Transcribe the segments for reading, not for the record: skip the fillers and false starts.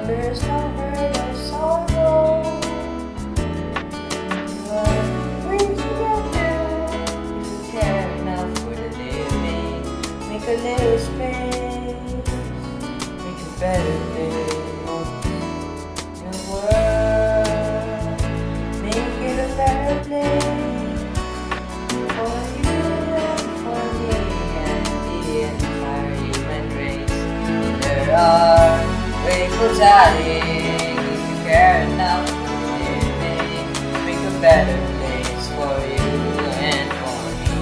there's no hurt or sorrow. We together, if you care enough for the living, make a little space, make a better day. The world, make it a better place for you and for me and the entire human race. There are grateful dying, if you care enough for living, make a better place for you and for me.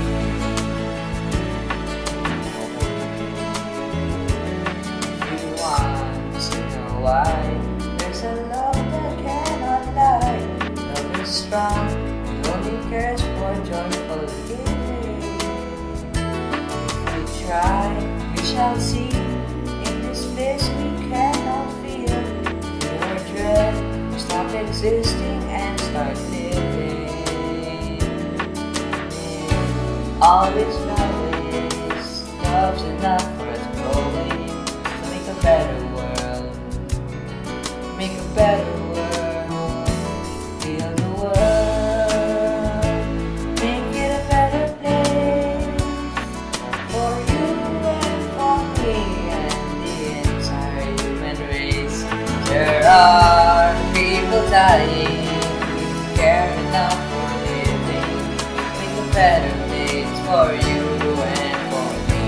If you want to know why, there's a love that cannot lie. Love is strong, it only cares for joyful giving. If we try, we shall see. In this place we cannot feel. Feel our dread, stop existing and start living. All this knowledge, love's enough for us growing. To make a better world, make a better world, heal the world, make it a better place for you and for me and the entire human race. There are people dying, if you care enough for living, make a better place for you and for me.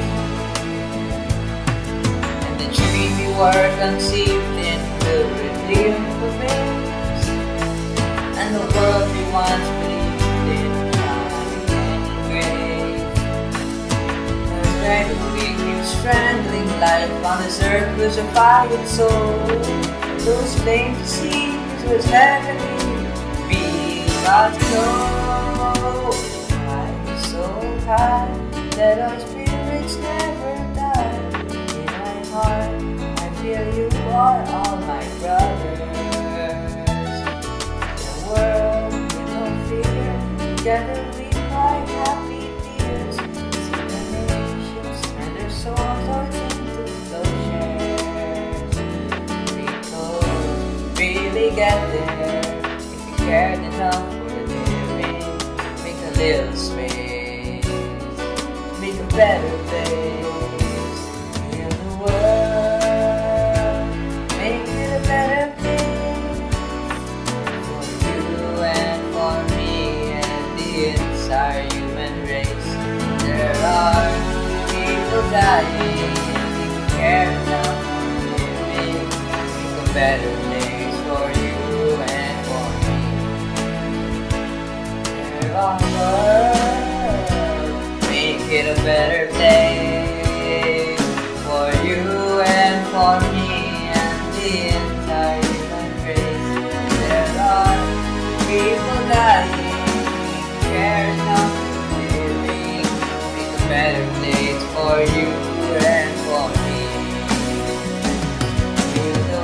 And the dream we were conceived in will reveal for face, and the world we once believed in shining and great. There's right a week keep strangling life on this earth, crucified soul. Those flames to see was heavenly, being God's soul. High, so high that our spirits never die. In my heart, I feel you are all my brothers. In a world with no fear, together we cry happy tears. See the nations and their souls are into plowshares. We could really get there if you cared enough for the living. Make a little space, make a better place. Heal the world, make it a better place for you and for me and the entire human race. There are people dying, if you care enough for living, make a better place for you and for me. There are world, make it a better place for you and for me and the entire human race. There are people dying, if you care enough for living, make a better place for you and for me. Heal the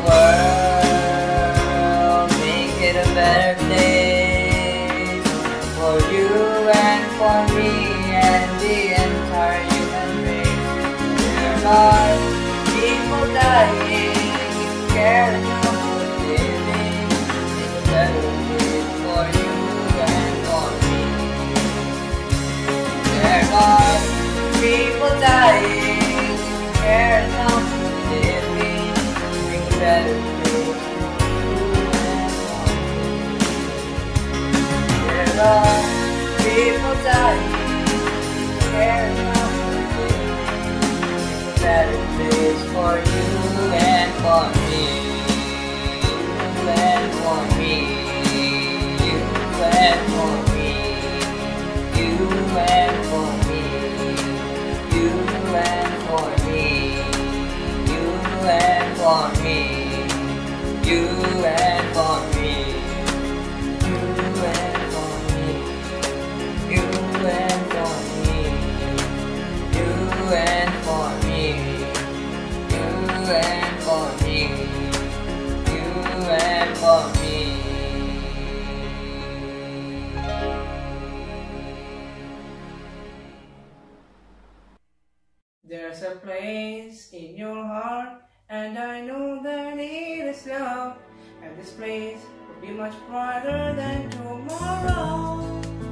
world, make it a better place for you and for me and the entire human race. There are people dying, if you care enough for living, make a better place for you and for me. There are people dying, if you care enough for living, make a better place for you and for me. There are people dying, if you care enough for living, make a better place for you and for me. You and for me, you and for me, you and for me, you and for me, you and for me, you and for me, you and for me, you and for me, you and for me, you and for me, you and for me. There's a place in your heart, and I know that it this love, and this place will be much brighter than tomorrow.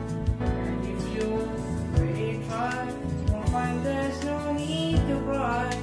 And if you really try, you'll find there's no need to cry.